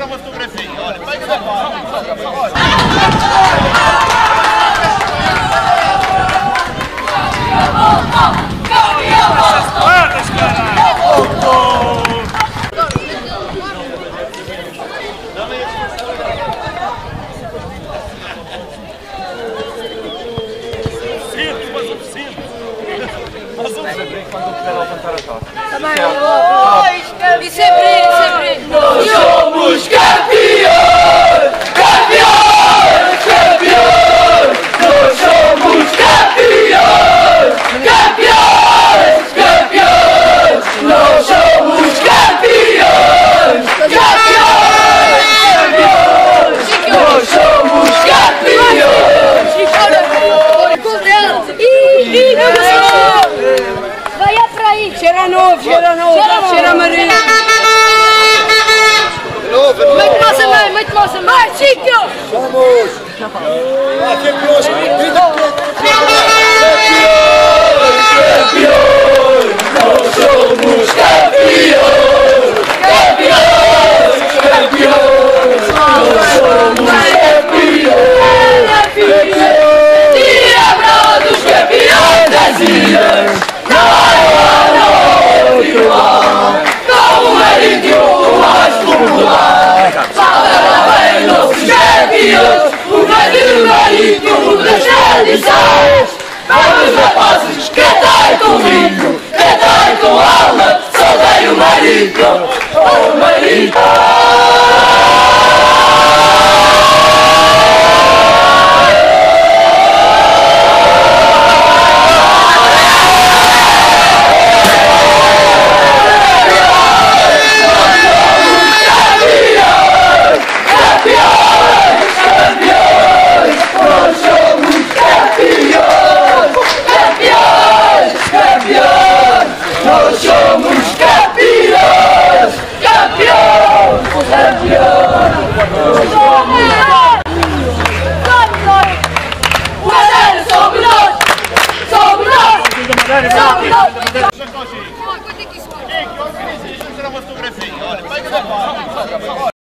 uma fotografia. Olha, pega da parte. E sempre. Nós somos campeões! Campeões! Campeões! Nós somos campeões! Campeões! Campeões! Nós somos campeões! Campeões! Campeões! Nós somos campeões! Vai para aí! Cheira novo! Cheira amarelo! Mete moça, mais, Chico! Vamos! Campeões! Campeões! Nós somos campeões! Campeões! Campeões! Nós somos campeões! Tira dos campeões das ilhas! Não igual! Com o marítimo mais popular! Parabéns, nossos campeões! O grande marítimo das tradições! Vamos, rapazes, cantai comigo! Cantai com alma! Saudei o marítimo! Oh, marítimo! Nós somos campeões! Campeões! Campeões! O Madeira somos nós! Somos nós! Somos nós! Chico, organiza uma fotografia. Olha, pega da parte.